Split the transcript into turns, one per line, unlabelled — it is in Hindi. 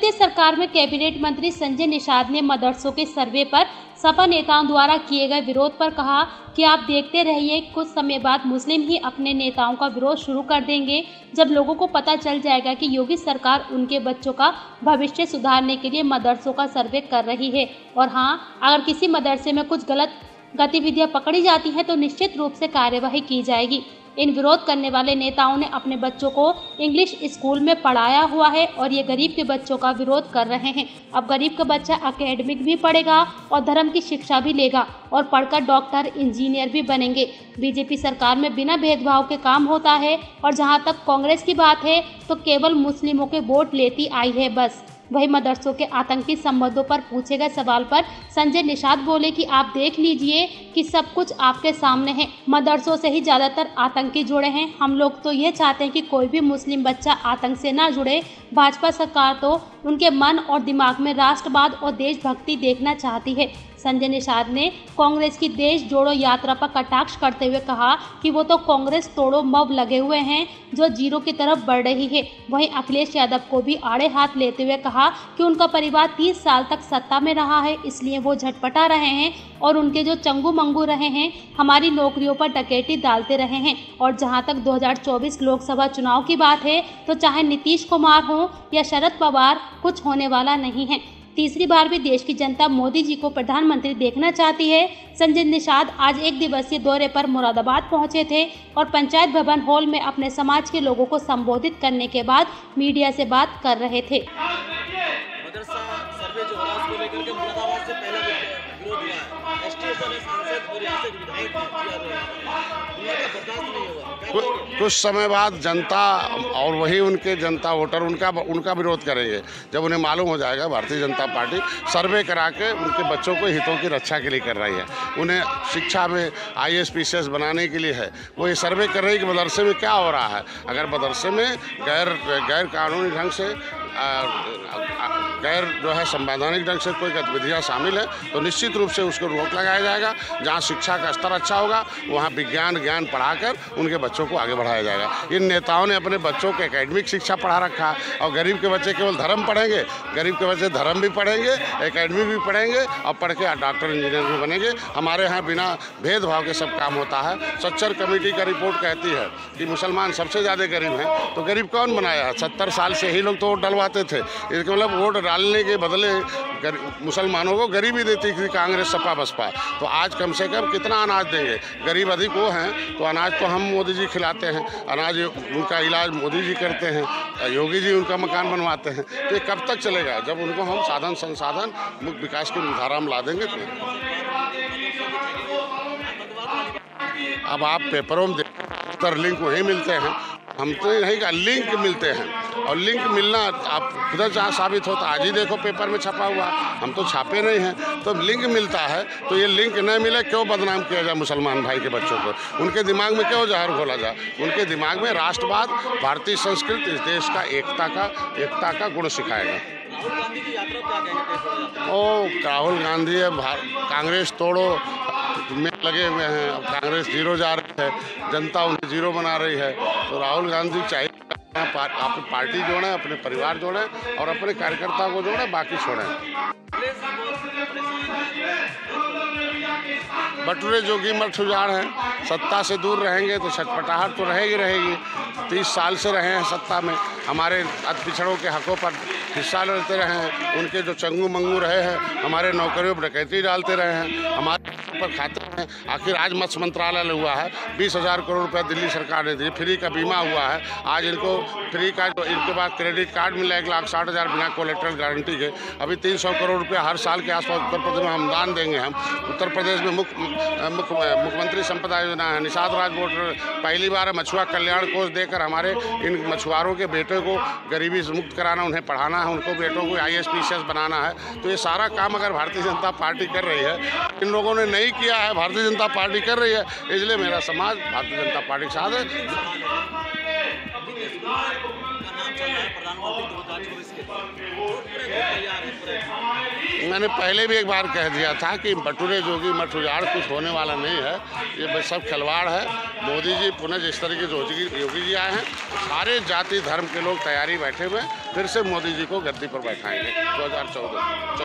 प्रदेश सरकार में कैबिनेट मंत्री संजय निषाद ने मदरसों के सर्वे पर सपा नेताओं द्वारा किए गए विरोध पर कहा कि आप देखते रहिए, कुछ समय बाद मुस्लिम ही अपने नेताओं का विरोध शुरू कर देंगे। जब लोगों को पता चल जाएगा कि योगी सरकार उनके बच्चों का भविष्य सुधारने के लिए मदरसों का सर्वे कर रही है, और हाँ, अगर किसी मदरसे में कुछ गलत गतिविधियां पकड़ी जाती हैं तो निश्चित रूप से कार्यवाही की जाएगी। इन विरोध करने वाले नेताओं ने अपने बच्चों को इंग्लिश स्कूल में पढ़ाया हुआ है और ये गरीब के बच्चों का विरोध कर रहे हैं। अब गरीब का बच्चा एकेडमिक भी पढ़ेगा और धर्म की शिक्षा भी लेगा और पढ़कर डॉक्टर, इंजीनियर भी बनेंगे। बीजेपी सरकार में बिना भेदभाव के काम होता है और जहां तक कांग्रेस की बात है तो केवल मुस्लिमों के वोट लेती आई है बस। वही मदरसों के आतंकी संबंधों पर पूछे गए सवाल पर संजय निषाद बोले कि आप देख लीजिए कि सब कुछ आपके सामने है। मदरसों से ही ज़्यादातर आतंकी जुड़े हैं। हम लोग तो ये चाहते हैं कि कोई भी मुस्लिम बच्चा आतंक से ना जुड़े। भाजपा सरकार तो उनके मन और दिमाग में राष्ट्रवाद और देशभक्ति देखना चाहती है। संजय निषाद ने कांग्रेस की देश जोड़ो यात्रा पर कटाक्ष करते हुए कहा कि वो तो कांग्रेस तोड़ो मब लगे हुए हैं जो जीरो की तरफ बढ़ रही है। वहीं अखिलेश यादव को भी आड़े हाथ लेते हुए कहा कि उनका परिवार 30 साल तक सत्ता में रहा है, इसलिए वो झटपटा रहे हैं और उनके जो चंगू मंगू रहे हैं हमारी नौकरियों पर डकैती डालते रहे हैं। और जहां तक 2024 लोकसभा चुनाव की बात है तो चाहे नीतीश कुमार हो या शरद पवार, कुछ होने वाला नहीं है। तीसरी बार भी देश की जनता मोदी जी को प्रधानमंत्री देखना चाहती है। संजय निषाद आज एक दिवसीय दौरे पर मुरादाबाद पहुंचे थे और पंचायत भवन हॉल में अपने समाज के लोगों को संबोधित करने के बाद मीडिया से बात कर रहे थे।
मदरसा सर्वे जो हो रहा है उसको लेकर के मुरादाबाद से पहला विरोध हुआ है। एसटीएस ने सांसद और यहाँ से विधायक बर्दाश्त नहीं होगा।
कुछ समय बाद जनता और वही उनके जनता वोटर उनका विरोध करेंगे जब उन्हें मालूम हो जाएगा भारतीय जनता पार्टी सर्वे करा के उनके बच्चों को हितों की रक्षा के लिए कर रही है। उन्हें शिक्षा में IAS PCS बनाने के लिए है। वो ये सर्वे कर रही है कि मदरसे में क्या हो रहा है। अगर मदरसे में गैर कानूनी ढंग से गैर जो है संवैधानिक ढंग से कोई गतिविधियाँ शामिल है तो निश्चित रूप से उसको रोक लगाया जाएगा। जहाँ शिक्षा का स्तर अच्छा होगा वहाँ विज्ञान ज्ञान पढ़ाकर उनके बच्चों को आगे बढ़ाया जाएगा। इन नेताओं ने अपने बच्चों को एकेडमिक शिक्षा पढ़ा रखा है और गरीब के बच्चे केवल धर्म पढ़ेंगे, गरीब के बच्चे धर्म भी पढ़ेंगे, एकेडमिक भी पढ़ेंगे और पढ़ के डॉक्टर इंजीनियर भी बनेंगे। हमारे यहाँ बिना भेदभाव के सब काम होता है। सच्चर कमेटी का रिपोर्ट कहती है कि मुसलमान सबसे ज़्यादा गरीब हैं। तो गरीब कौन बनाया है? 70 साल से ही लोग तो वोट डलवाते थे। इसका मतलब वोट डालने के बदले मुसलमानों को गरीबी देती थी कांग्रेस सपा बसपा। तो आज कम से कम कितना अनाज देंगे? गरीब अधिक वो हैं तो अनाज तो हम मोदी जी खिलाते हैं, अनाज उनका इलाज मोदी जी करते हैं, योगी जी उनका मकान बनवाते हैं। तो ये कब तक चलेगा? जब उनको हम साधन संसाधन मुक्त विकास की धारा में ला देंगे। अब आप पेपरों में देखते लिंक वहीं मिलते हैं, हम तो नहीं का लिंक मिलते हैं और लिंक मिलना आप खुद जहाँ साबित होता। आज ही देखो पेपर में छपा हुआ, हम तो छापे नहीं हैं। तो लिंक मिलता है तो ये लिंक न मिले क्यों बदनाम किया जाए मुसलमान भाई के बच्चों को? उनके दिमाग में क्यों जहर घोला जाए? उनके दिमाग में राष्ट्रवाद, भारतीय संस्कृति, इस देश का एकता का गुण सिखाएगा।
राहुल गांधी की यात्रा क्या कहेंगे?
ओ राहुल गांधी है कांग्रेस तोड़ो में लगे हुए हैं। अब कांग्रेस जीरो जा रही है, जनता उन्हें जीरो बना रही है। तो राहुल गांधी चाहिए अपनी पार्टी जोड़ें, अपने परिवार जोड़ें और अपने कार्यकर्ताओं को जोड़ें, बाकी छोड़ें। बटुरे जोगी मठ उजाड़ हैं। सत्ता से दूर रहेंगे तो छटपटाहट तो रहेगी। 30 साल से रहे हैं सत्ता में, हमारे पिछड़ों के हकों पर हिस्सा लेते रहे हैं। उनके जो चंगू मंगू रहे हैं, हमारे नौकरियों पर डकैती डालते रहे हैं, हमारे पर खाते हैं। आखिर आज मत्स्य मंत्रालय हुआ है, 20,000 करोड़ रुपया दिल्ली सरकार ने दिए, फ्री का बीमा हुआ है। आज इनको फ्री का जो इनके पास क्रेडिट कार्ड मिला 1,60,000 बिना कोलेट्रल गारंटी के। अभी 300 करोड़ रुपया हर साल के आसपास उत्तर प्रदेश में हम दान देंगे। हम उत्तर प्रदेश में मुख्यमंत्री संपदा योजना है, निषाद राज बोर्ड पहली बार मछुआ कल्याण कोष देकर हमारे इन मछुआरों के बेटे को गरीबी से मुक्त कराना, उन्हें पढ़ाना है, उनको बेटों को IAS PCS बनाना है। तो ये सारा काम अगर भारतीय जनता पार्टी कर रही है, इन लोगों ने नहीं किया है, भारतीय जनता पार्टी कर रही है, इसलिए मेरा समाज भारतीय जनता पार्टी के साथ है। मैंने पहले भी एक बार कह दिया था कि बटुरे जोगी मठ उजाड़ कुछ होने वाला नहीं है, ये सब खिलवाड़ है। मोदी जी पुनः जिस तरीके से योगी जी आए हैं, सारे जाति धर्म के लोग तैयारी बैठे हुए, फिर से मोदी जी को गद्दी पर बैठाएंगे 2014।